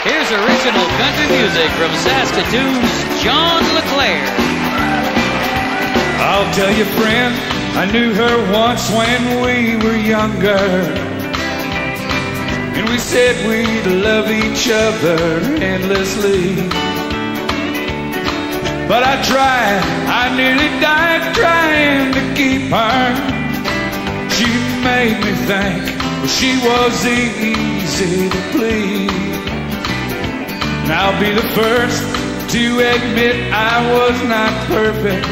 Here's original country music from Saskatoon's John LeClair. I'll tell you, friend, I knew her once when we were younger, and we said we'd love each other endlessly. But I tried, I nearly died trying to keep her. She made me think she was easy to please. And I'll be the first to admit I was not perfect,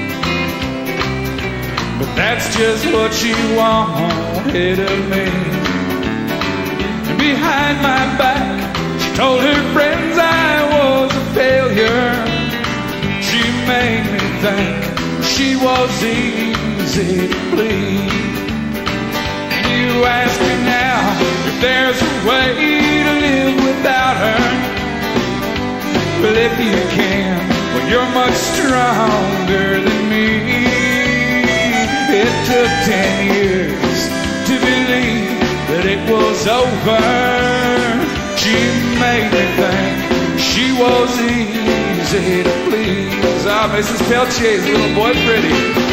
but that's just what she wanted of me. And behind my back, she told her friends I was a failure. She made me think she was easy to please. And you ask me now if there's a way to live without her. Well, if you can, well, you're much stronger than me. It took 10 years to believe that it was over. She made me think she was easy to please. Ah, Mrs. Peltier's little boy pretty.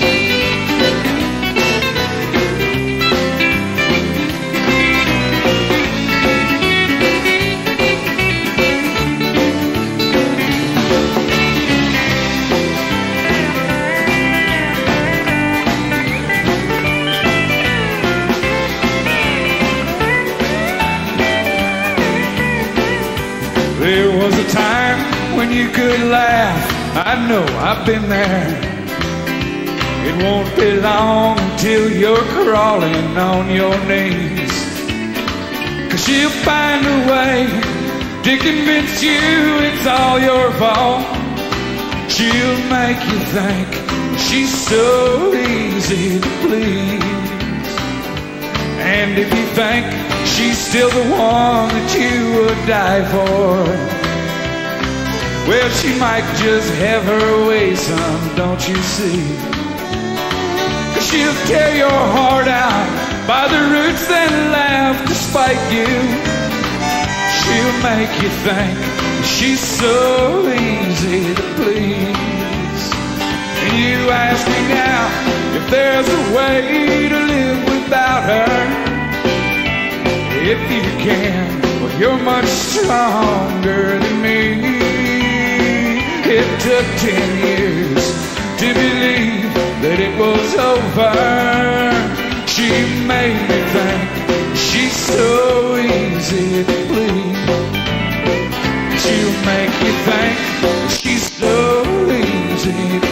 There was a time when you could laugh. I know, I've been there. It won't be long until you're crawling on your knees, 'cause she'll find a way to convince you it's all your fault. She'll make you think she's so easy to please. And if you think she's still the one that you would die for, well, she might just have her way some, don't you see? 'Cause she'll tear your heart out by the roots and laugh to spite you. She'll make you think she's so easy to please. And you ask me now if there's a way to live without her. If you can, well, you're much stronger than me. It took 10 years to believe that it was over. She made me think she's so easy to please. She'll make you think she's so easy